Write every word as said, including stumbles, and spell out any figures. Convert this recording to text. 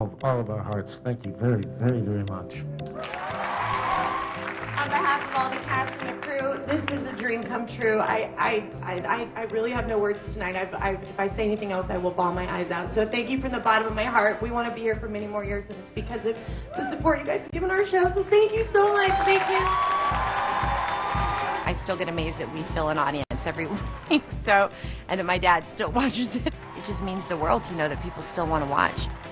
Of all of our hearts, thank you very, very, very much. On behalf of all the cast and the crew, this is a dream come true. I, I, I, I really have no words tonight. I've, I, if I say anything else, I will bawl my eyes out. So thank you from the bottom of my heart. We want to be here for many more years, and it's because of the support you guys have given our show. So thank you so much. Thank you. I still get amazed that we fill an audience every week. So, and that my dad still watches it. It just means the world to know that people still want to watch.